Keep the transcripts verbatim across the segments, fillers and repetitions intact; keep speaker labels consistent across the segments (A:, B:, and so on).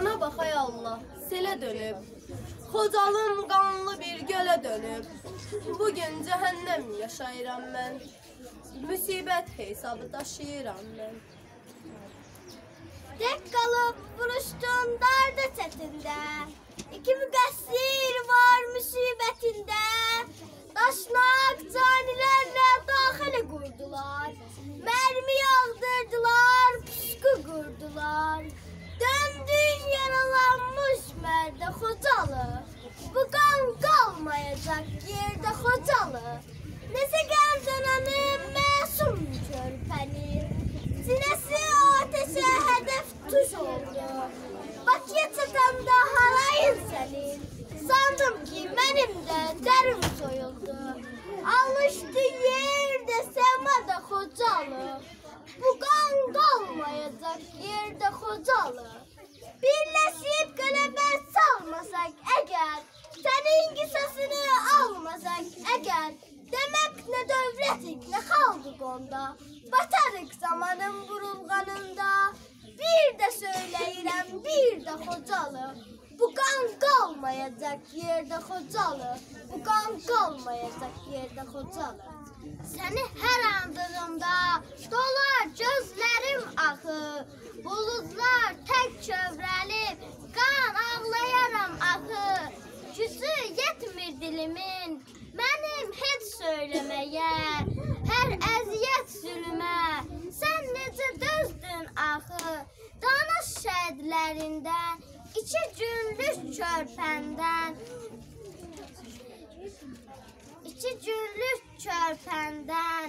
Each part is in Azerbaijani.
A: Bana bax ay Allah, selə dönüb. Xocalım qanlı bir gölə dönüb. Bugün cəhənnəm yaşayıram mən. Müsibət hesabı daşıyıram mən.
B: Tek kalıp vuruştun darda çetinde. İki müqəssir var müsibətində. Daşnak canilərlə daxili qurdular. Mərmi yağdırdılar, püskü qurdular. Döndün yaralanmış mərdə Xocalı. Bu qan qalmayacaq yerdə Xocalı. Nəsə gəldən anım məsum körpəni. Sinəsi ateşə hədəf tuş oldu. Bakıya çatanda halayın sənin. Sandım ki mənim də dərim soyuldu. Alışdı yerdə səmada Xocalı. Bu qan qalmayacaq yerdə Xocalı. Birləşib qələbə salmasaq əgər, sənin qisasını almasaq əgər, demək nə dövlətik, nə xalqıq onda, batarıq zamanın burulğanında. Bir də söyləyirəm, bir də Xocalı, bu qan qalmayacaq yerdə Xocalı, bu qan qalmayacaq yerdə Xocalı. Səni hər andığımda dolar gözlərim axı, buludlar tək çövrəlib, qan ağlayaram axı. Gücü yetmir dilimin, mənim heç söyləməyə, hər əziyyət zülmə, sən necə dözdün axı. Danış şəhidlərindən, iki günlük körpəndən, iki günlük körpəndən.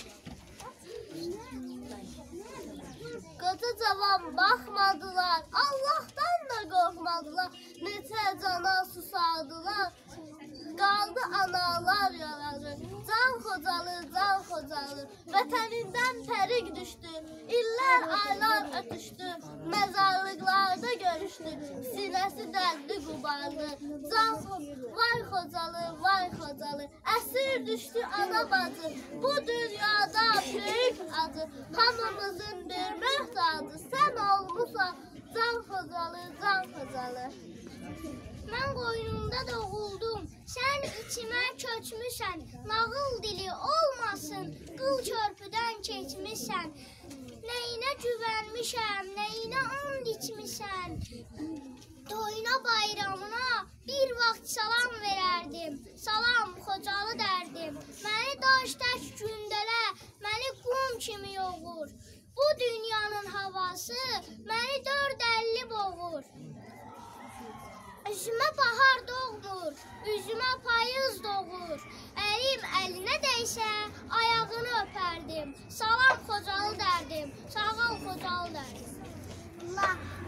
B: Qatı cavan baxmadılar, Allah'tan da qorxmadılar, neçə cana susadılar, qaldı analar yaralı. Can Xocalı, Can Xocalı, vətənindən tərik düşdü, illər aylar ötüşdü, məzarlıqlarda görüşdü, sinəsi dərdi qubardı. Can vay Xocalı, vay Xocalı, əsir düşdü ana bacı, bu dünyada böyük acı, hamımızın bir məhtadı, sən olmusan Can Xocalı, Can Xocalı. Mən qoynumda doğuldum, sən içimə köçmüşsən, nağıl dili olmasın, qıl körpüdən keçmişsən. Nəyinə güvənmişəm, nəyinə and içmişsən, toyuna bayramına bir vaxt salam verərdim, salam Xocalı dərdim. Məni daş tək gündələ, məni qum kimi yoğur, bu dünyanın havası məni dörd əlli boğur. Üzümə bahar doğmur, üzümə payız doğur. Əlim əlinə dəysə, ayağını öpərdim. Salam Xocalı dərdim, sağ ol Xocalı dərdim. Allah.